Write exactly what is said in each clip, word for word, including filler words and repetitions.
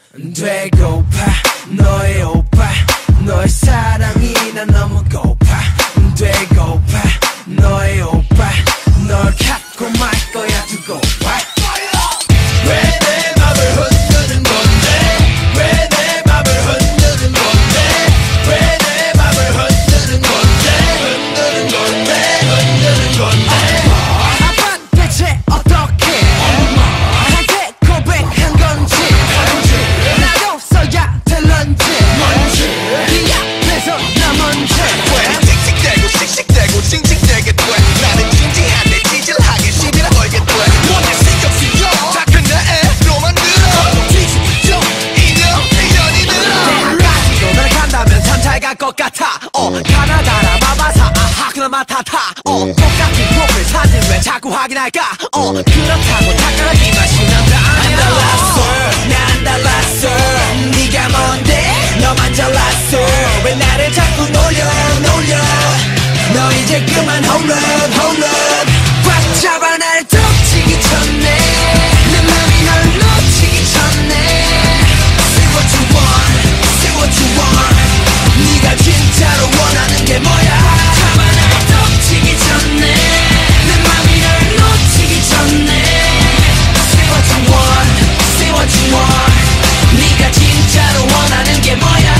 되고파 너의 오빠 너의 사랑이 난 너무 고파 되고파 너의 오빠 널 갖고 말 거야 두고 봐 왜 내 맘을 흔드는 건데 왜 내 맘을 흔드는 건데 왜 내 맘을 흔드는 건데 흔드는 건데 흔드는 건데 아빠 대체 어떻게 나한테 고백한 건지 나도 써야 될런지 뭔지 네 앞에서 나 먼저 왜 씩씩대고 씩씩대고 징징대게 돼 나는 진지한데 찌질하게 시비를 걸게 돼 뭔데 신경 쓰여 다 큰 나애로만 들어 뒤집죠 인형 인연이 들어 내일까지도 너를 간다면 참 잘 갈 것 같아 어 가나다라 마마사 아하 그나마 타타 어 똑같은 프로필 사진 왜 자꾸 확인할까 어 그렇다고 착각하기만 신난다 안 달랐어 난 달랐어 네가 뭔데 너만 잘났어 왜 나를 자꾸 놀려 놀려 너 이제 그만 hold up hold up 꽉 잡아 날 덮치기 전에 내 맘이 널 놓치기 전에 Say what you want Say what you want 네가 진짜로 원하는 게 뭐야 잡아 날 덮치기 전에 내 맘이 널 놓치기 전에 Say what you want Say what you want 네가 진짜로 원하는 게 뭐야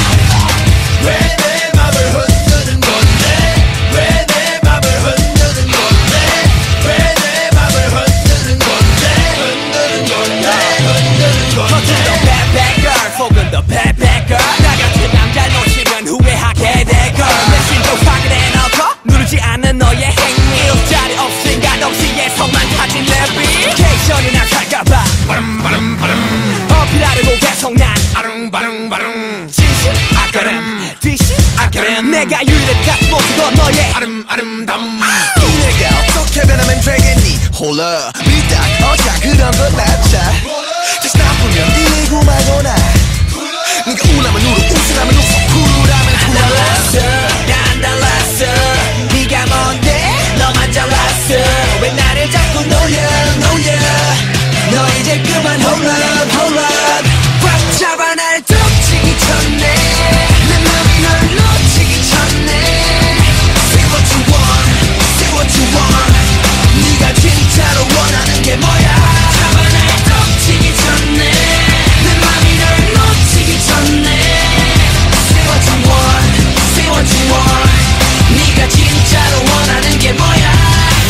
왜 내 맘을 흔드는 건데 왜 내 맘을 흔드는 건데 왜 내 맘을 흔드는 건데 흔드는 건데 흔드는 건데 The bad bad girl 속은 the bad bad girl 나 같은 남자 놓치면 후회하게 될 걸 내심도 확인해 놓고 누르지 않는 너의 행위 일자리 없으니까 동시에서만 타진 내비케이션이나 갈까봐 바름바름바름 어필하려고 계속 난 아릉바릉바릉 진실 아까름 뒤실 아까름 내가 유일한 모습도 너의 아름 아름담 내가 어떻게 변하면 되겠니 홀라 비딱 어자 그런 건 낫자 다시 나쁘면 이고 말거나 네가 우라면 울어 웃으라면 웃어 쿨하면 쿨 달랐어 난 달랐어 네가 뭔데 너만 잘났어 왜 나를 자꾸 놀려 놀려 너 이제 그만 hold up hold up 꽉 잡아 날 덮치기 전에 내 맘이 널 놓치기 전에 Say what you want Say what you want 네가 진짜로 원하는 게 뭐야 잡아 날 덮치기 전에 내 맘이 널 놓치기 전에 Say what you want Say what you want 네가 진짜로 원하는 게 뭐야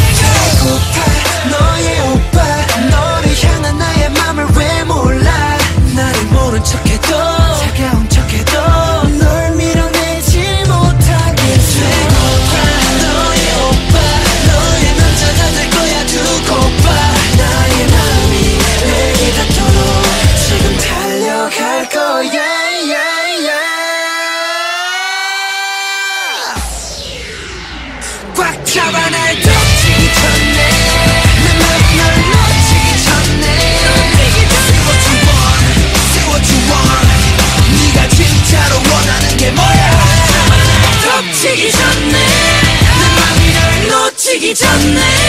배고파 너의 오빠 너를 향한 나의 맘을 왜 몰라 나를 모른 척해도 차가운 척해도 널 밀어내지 못하겠어 배고파 너의 오빠 너의 남자가 될 거야 두고 봐 나의 마음이 내게 닿도록 지금 달려갈 거야 yeah, yeah. 꽉 잡아 날 덮치기 전에 내 맘이 널 놓치기 전에 Say what you want Say what you want 네가 진짜로 원하는 게 뭐야 잡아 날 덮치기 전에 내 맘이 널 놓치기 전에